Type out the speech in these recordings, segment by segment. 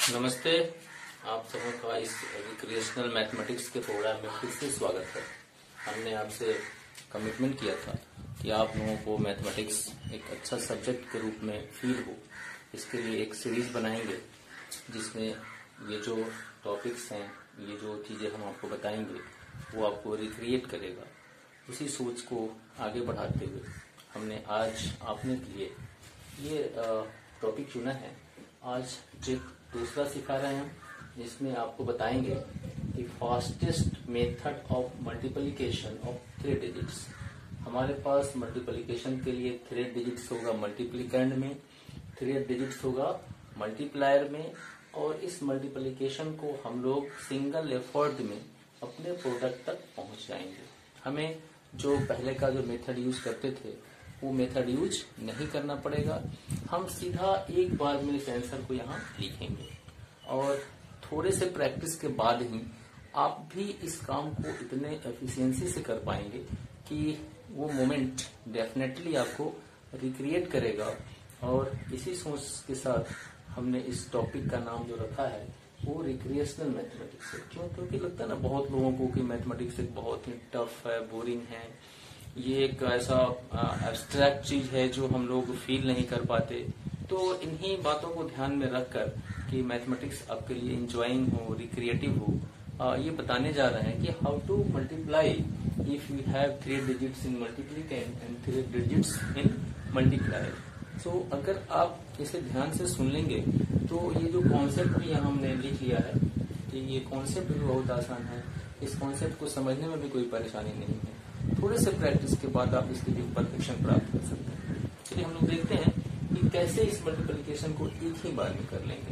नमस्ते। आप सबों का इस रिक्रिएशनल मैथमेटिक्स के प्रोग्राम में फिर से स्वागत है। हमने आपसे कमिटमेंट किया था कि आप लोगों को मैथमेटिक्स एक अच्छा सब्जेक्ट के रूप में फील हो। इसके लिए एक सीरीज बनाएंगे जिसमें ये जो टॉपिक्स हैं, ये जो चीज़ें हम आपको बताएंगे वो आपको रिक्रिएट करेगा। उसी सोच को आगे बढ़ाते हुए हमने आज आपने के लिए ये टॉपिक चुना है। आज ट्रिक दूसरा सिखा रहे हैं हम, जिसमें आपको बताएंगे कि fastest method of multiplication of 3 digits. हमारे पास मल्टीप्लिकेशन के लिए 3 डिजिट्स होगा मल्टीप्लिकेंड में, 3 डिजिट्स होगा मल्टीप्लायर में, और इस मल्टीप्लिकेशन को हम लोग सिंगल एफर्ट में अपने प्रोडक्ट तक पहुंच जाएंगे। हमें जो पहले का जो मेथड यूज करते थे वो मेथड यूज नहीं करना पड़ेगा। हम सीधा एक बार में इस आंसर को यहाँ लिखेंगे और थोड़े से प्रैक्टिस के बाद ही आप भी इस काम को इतने एफिशिएंसी से कर पाएंगे कि वो मोमेंट डेफिनेटली आपको रिक्रिएट करेगा। और इसी सोच के साथ हमने इस टॉपिक का नाम जो रखा है वो रिक्रिएशनल मैथमेटिक्स है। क्यों? क्योंकि लगता है ना बहुत लोगों को कि मैथमेटिक्स एक बहुत ही टफ है, बोरिंग है, ये एक ऐसा एब्स्ट्रैक्ट चीज है जो हम लोग फील नहीं कर पाते। तो इन्हीं बातों को ध्यान में रखकर कि मैथमेटिक्स आपके लिए इंजॉइंग हो, रिक्रिएटिव हो, ये बताने जा रहे हैं कि how to multiply if you have 3 digits in multiplicand and 3 digits in multiplier. So अगर आप इसे ध्यान से सुन लेंगे तो ये जो कॉन्सेप्ट भी यहाँ हमने लिख लिया है कि ये कॉन्सेप्ट भी बहुत आसान है। इस कॉन्सेप्ट को समझने में भी कोई परेशानी नहीं है। थोड़े से प्रैक्टिस के बाद आप इसके लिए परफेक्शन प्राप्त कर सकते हैं। चलिए हम लोग देखते हैं कि कैसे इस मल्टीप्लिकेशन को एक ही बार में कर लेंगे।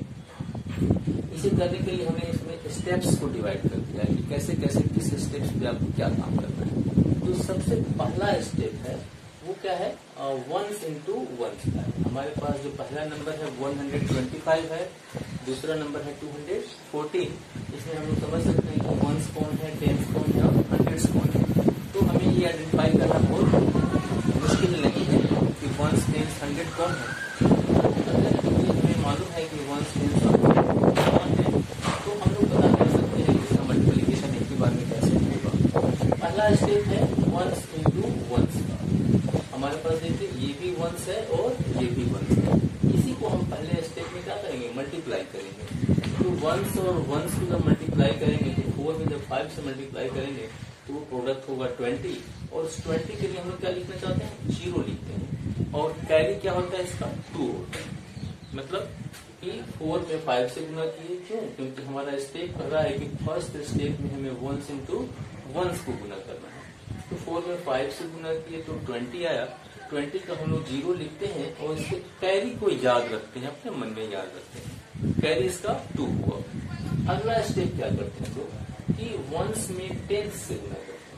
इसे करने के लिए हमने इसमें स्टेप्स को डिवाइड कर दिया है कि कैसे कैसे किस स्टेप्स पे आपको क्या काम करना है। तो सबसे पहला स्टेप है वो क्या है, वंस इंटू वंस का है। हमारे पास जो पहला नंबर है 125 है, दूसरा नंबर है 214। इसमें हम लोग समझ सकते हैं कि वंस कौन है, टेंस कौन है और हंड्रेड्स कौन है। तो हमें ये आइडेंटिफाई करना बहुत मुश्किल नहीं है कि वंस, टेंस, हंड्रेड कौन है। अगर हमें मालूम है कि वंस, टेंस और हंड्रेड कौन है तो हम लोग पता कर सकते हैं कि इसका मल्टीप्लिकेशन एक ही बार में कैसे होगा। पहला स्टेप है वंस इंटू वंस का। हमारे पास देखिए ये भी वंस है और ये भी वंस है। इसी को हम पहले स्टेप में क्या करेंगे, मल्टीप्लाई करेंगे। तो वंस और वंस को जब मल्टीप्लाई करेंगे तो 4 में जब 5 से मल्टीप्लाई करेंगे तो वो प्रोडक्ट होगा 20। और उस 20 के लिए हम लोग क्या लिखना चाहते हैं, 0 लिखते हैं। और कैरी क्या होता है इसका, 2 होता है। मतलब कि 4 में 5 से गुना किए। क्यों? क्योंकि हमारा स्टेप कह रहा है कि फर्स्ट स्टेप में हमें वंस इंटू वंस को गुना करना है। तो 4 में 5 से गुना किए तो 20 आया। 20 का हम लोग 0 लिखते हैं और इसके कैरी को याद रखते हैं, अपने मन में याद रखते हैं। कैरी इसका 2 हुआ। अगला स्टेप क्या करते हैं तो कि वंस में टेंस से गुना करते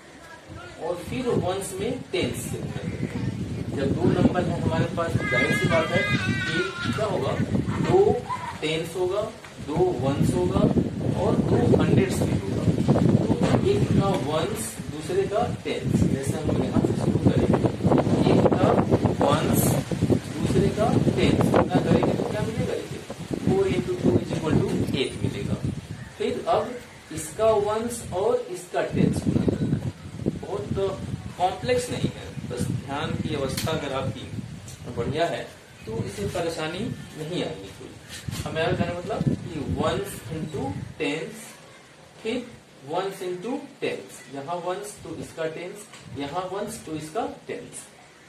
हैं और फिर वंस में टेंस से गुना करते हैं। जब 2 नंबर है हमारे पास तो जाहिर सी बात है कि क्या होगा, 2 टेंस होगा, 2 वंस होगा और 2 हंड्रेड्स भी होगा। तो एक का वंस, दूसरे का टेंस। जैसे हम लोग यहाँ से शुरू करेंगे, एक का वंस, दूसरे का टेंस गुना करेंगे तो क्या मिलेगा, 4 इंटू 2 इज इक्वल टू 8 मिलेगा। फिर अब इसका वंस और इसका टेंस गुना करना है। बहुत कॉम्प्लेक्स नहीं है, बस ध्यान की अवस्था अगर आपकी बढ़िया है तो इसे परेशानी नहीं आएगी कोई। हमारा कहने मतलब कि वंस इंटू टेंस, फिर वंस इंटू टेंस, यहाँ वंस तो इसका टेंस, यहाँ वंस तो इसका टेंस।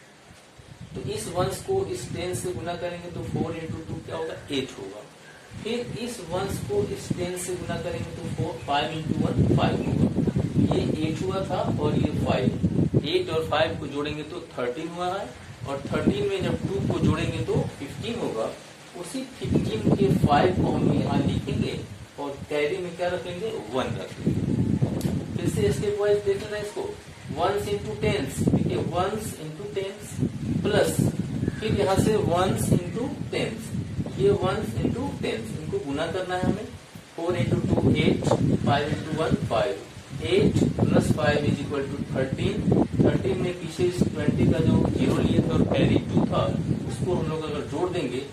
तो इस वंस को इस टेंस से गुना करेंगे तो 4 इंटू 2 क्या होगा, 8 होगा। फिर इस वंस को इस टेंस से गुना करेंगे तो 5 इंटू 1 5 होगा। ये 8 हुआ था और ये 5, 8 और 5 को जोड़ेंगे तो 13 हुआ है। और 13 में जब 2 को जोड़ेंगे तो 15 होगा। उसी 15 के 5 को हम यहाँ लिखेंगे और कैरी में क्या रख लेंगे, 1 रख लेंगे। फिर से स्टेप वाइज देख लेना इसको, वंस इंटू टेंस, देखिए वंस इंटू टेंस प्लस फिर यहाँ से वंस इंटू टेंस, ये वंस इंटू टेंस, इनको गुना करना है हमें। 4 into 2 8, 5 into 1 5, 8 plus 5 is equal to 13। 13 में पीछे इस 20 का जो 0 लिए थे और कैरी 2 था उसको हम लोग अगर जोड़ देंगे तो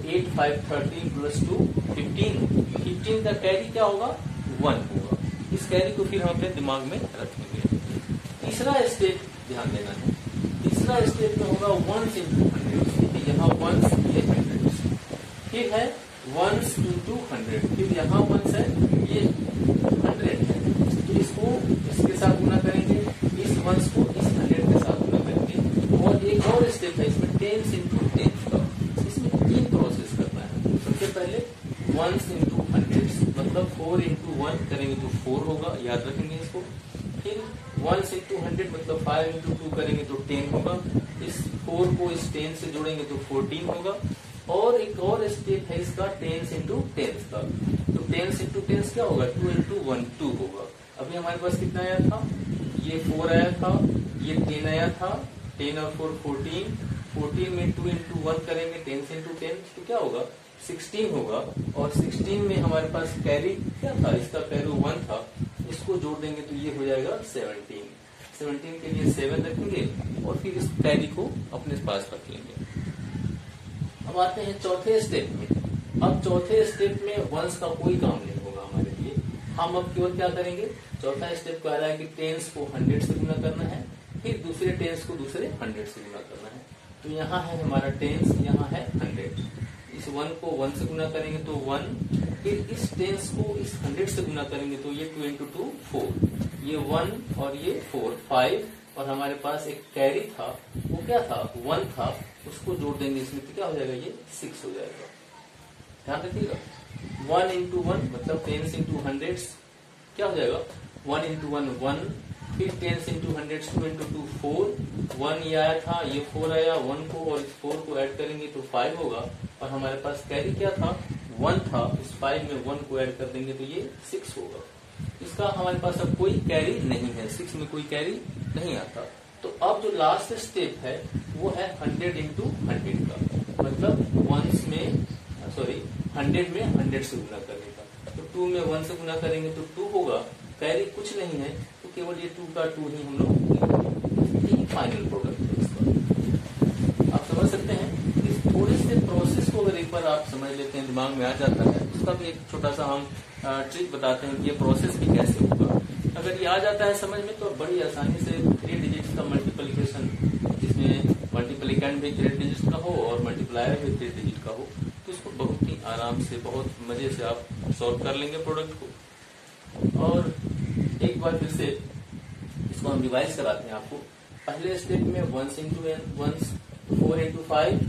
8 5 13 प्लस 2 15। 15 का कैरी क्या होगा 1 होगा। इस कैरी को फिर हम अपने दिमाग में रखेंगे। तीसरा स्टेप ध्यान देना है, तीसरा स्टेप में होगा 1s into 100। यहाँ 1s ये 100, फिर है 1s into 100, फिर यहाँ 1s है ये 100 है, तो इसको इसके साथ गुना करेंगे, इस 1s को इस 100 के साथ गुना करेंगे। और एक और स्टेप है इसमें 10s into 10 का, इसमें 3 प्रोसेस करना है। सबसे पहले 1s into 100 मतलब 4 into 1 करेंगे तो 4 होगा, याद रखेंगे इसको। फिर 1s into 100 मतलब 5 into 2 करेंगे तो 10 होगा, इस 4 को इस 10 से जोड़ेंगे तो 14 होगा। और एक और स्टेप है इसका 10s into 10 का, तो 10s into 10 क्या होगा 2 into 1 2 होगा। अभी हमारे पास कितना आया था, ये 4 आया था, ये 10 आया था, 10 और 4 14, 14 में 2 into 1 करेंगे 10s into 10 तो क्या होगा 16 होगा। और 16 में हमारे पास कैरी क्या था, इसका कैरी 1 था, इसको जोड़ देंगे तो ये हो जाएगा 17। 17 के लिए 7 रखेंगे और फिर इस कैरी को अपने पास रख लेंगे। अब आते हैं चौथे स्टेप में। अब चौथे स्टेप में 1s का कोई काम नहीं होगा हमारे लिए, हम अब केवल क्या करेंगे, चौथा स्टेप कह रहा है कि 10s को 100 से गुना करना है, फिर दूसरे 10s को दूसरे 100 से गुना करना है। तो यहाँ है हमारा 10s, यहाँ है 100, इस 1 को 1 से गुना करेंगे तो 1, फिर इस 10s को इस 100 से गुना करेंगे तो ये 2 into 2 4, ये 1 और ये 4 5, और हमारे पास एक कैरी था वो क्या था 1 था, उसको जोड़ देंगे इसमें तो क्या हो जाएगा ये 6 हो जाएगा। ध्यान रखिएगा 1 into 1 मतलब 10s into 100 क्या हो जाएगा 1 into 1 1, फिर 10s into 100 2 into 2 4, 1 ये आया था, ये 4 आया, 1 को और इस 4 को ऐड करेंगे तो 5 होगा। और हमारे पास कैरी क्या था 1 था, इस 5 में 1 को ऐड कर देंगे तो ये 6 होगा। इसका हमारे पास अब कोई कैरी नहीं है, 6 में कोई कैरी नहीं आता। तो अब जो लास्ट स्टेप है वो है 100 into 100 का, मतलब 1s में 100 में 100 से गुना करने का। तो 2 में 1 से गुना करेंगे तो 2 होगा, कैरी कुछ नहीं है तो केवल ये 2 का 2 ही हम लोग फाइनल प्रोडक्ट है इसका। आप समझ सकते हैं, इस थोड़े से प्रोसेस को अगर एक बार आप समझ लेते हैं, दिमाग में आ जाता है, उसका भी एक छोटा सा हम ट्रिक बताते हैं कि ये प्रोसेस भी कैसे होगा। अगर ये आ जाता है समझ में तो बड़ी आसानी से 3 डिजिट का मल्टीप्लिकेशन, जिसमें मल्टीप्लिकेंड भी 3 डिजिट का हो और मल्टीप्लायर भी 3 डिजिट का हो, तो इसको बहुत ही आराम से बहुत मजे से आप सॉल्व कर लेंगे प्रोडक्ट को। और एक बार फिर से इसको हम रिवाइज कराते हैं आपको। पहले स्टेप में 1s into n 1s, 4 into 5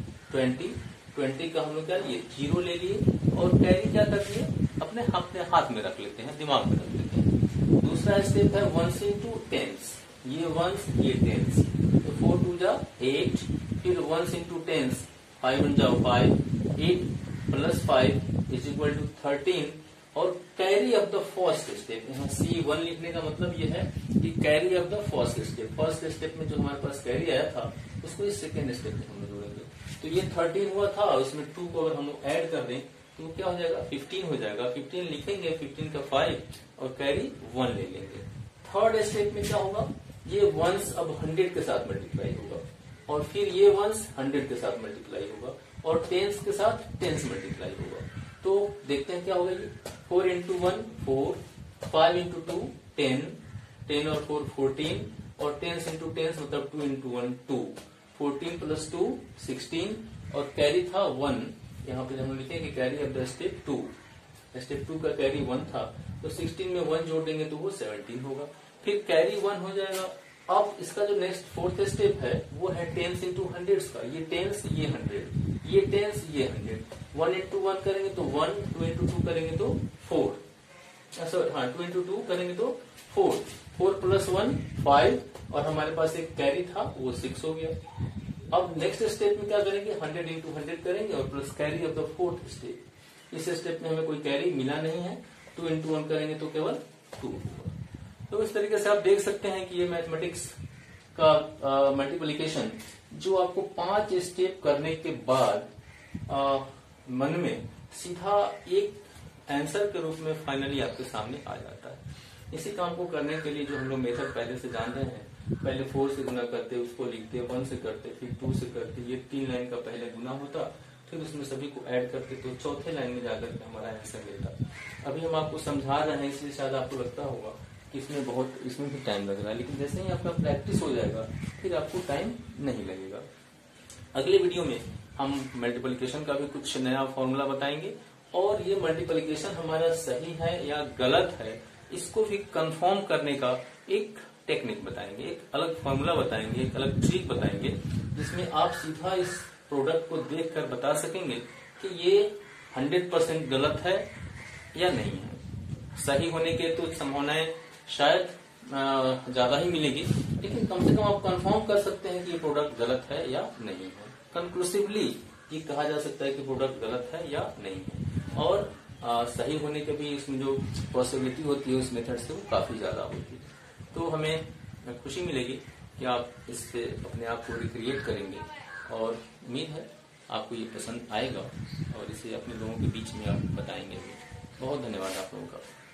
20 का हम लोग क्या लिए 0 ले लिए, और कैरी क्या कर दिए अपने हाथ में रख लेते हैं, दिमाग में रख लेते हैं। दूसरा स्टेप है 1s into 10s, ये 1s ये 10s, तो 4 2 जा 8, फिर 1s into 10s 5 1 जाओ 5, 8 प्लस 5 इज इक्वल टू 13। और carry of the first step, यहाँ C1 लिखने का मतलब ये है कि carry of the first step, first step में जो हमारे पास कैरी आया था उसको इस सेकेंड स्टेप में हम जोड़ेंगे। तो ये 13 हुआ था, इसमें 2 को अगर हम ऐड कर दें तो क्या हो जाएगा 15 हो जाएगा। 15 लिखेंगे, 15 का 5 और कैरी 1 ले लेंगे। थर्ड स्टेप में क्या होगा, ये 1s अब 100 के साथ मल्टीप्लाई होगा, और फिर ये 1s 100 के साथ मल्टीप्लाई होगा, और 10s के साथ 10s मल्टीप्लाई होगा। तो देखते हैं क्या होगा, ये 4 into 1 4, 5 into 2 10, 10 और 4 14, और 10s into 10s मतलब 2 into 1 2, 14 प्लस 2 16, और कैरी था 1, यहाँ पे हम लिखे कि carry of the step 2, step 2 का कैरी 1 था, तो 16 में 1 जोड़ देंगे तो वो 17 होगा, फिर कैरी 1 हो जाएगा। अब इसका जो नेक्स्ट फोर्थ स्टेप है वो है 10s into 100 का, ये 10s ये 100, ये 10s ये 100, 1 into 1 करेंगे तो 1, 2 into 2 करेंगे तो 4, सॉरी हाँ 2 into 2 करेंगे तो 4, 4 प्लस 1 5, और हमारे पास एक कैरी था वो 6 हो गया। अब नेक्स्ट स्टेप में क्या करेंगे 100 into 100 करेंगे और plus carry of the fourth step. इस स्टेप में हमें कोई कैरी मिला नहीं है, 2 into 1 करेंगे तो केवल 2 होगा। तो इस तरीके से आप देख सकते हैं कि ये मैथमेटिक्स का मल्टीप्लिकेशन जो आपको 5 स्टेप करने के बाद मन में सीधा एक आंसर के रूप में फाइनली आपके सामने आ जाता है। इसी काम को करने के लिए जो हम लोग मेथड पहले से जान रहे हैं, पहले 4 से गुना करते, उसको लिखते, 1 से करते, फिर 2 से करते, ये 3 लाइन का पहले गुना होता, फिर उसमें सभी को ऐड करके तो चौथे लाइन में जाकर के हमारा आंसर मिलता। अभी हम आपको समझा रहे हैं, इसलिए शायद आपको लगता होगा कि इसमें भी टाइम लग रहा है, लेकिन जैसे ही आपका प्रैक्टिस हो जाएगा फिर आपको टाइम नहीं लगेगा। अगले वीडियो में हम मल्टीप्लिकेशन का भी कुछ नया फॉर्मूला बताएंगे, और ये मल्टीप्लिकेशन हमारा सही है या गलत है इसको भी कंफर्म करने का एक टेक्निक बताएंगे, एक अलग फॉर्मूला बताएंगे, एक अलग ट्रिक बताएंगे, जिसमें आप सीधा इस प्रोडक्ट को देखकर बता सकेंगे कि ये 100% गलत है या नहीं है। सही होने के तो संभावनाएं शायद ज्यादा ही मिलेगी, लेकिन कम से कम आप कंफर्म कर सकते हैं कि ये प्रोडक्ट गलत है या नहीं है। कंक्लूसिवली ये कहा जा सकता है कि प्रोडक्ट गलत है या नहीं है, और सही होने के भी इसमें जो पॉसिबिलिटी होती है उस मेथड से वो काफी ज्यादा होती है। तो हमें खुशी मिलेगी कि आप इससे अपने आप को रिक्रिएट करेंगे, और उम्मीद है आपको ये पसंद आएगा और इसे अपने लोगों के बीच में आप बताएंगे भी। बहुत धन्यवाद आप लोगों का।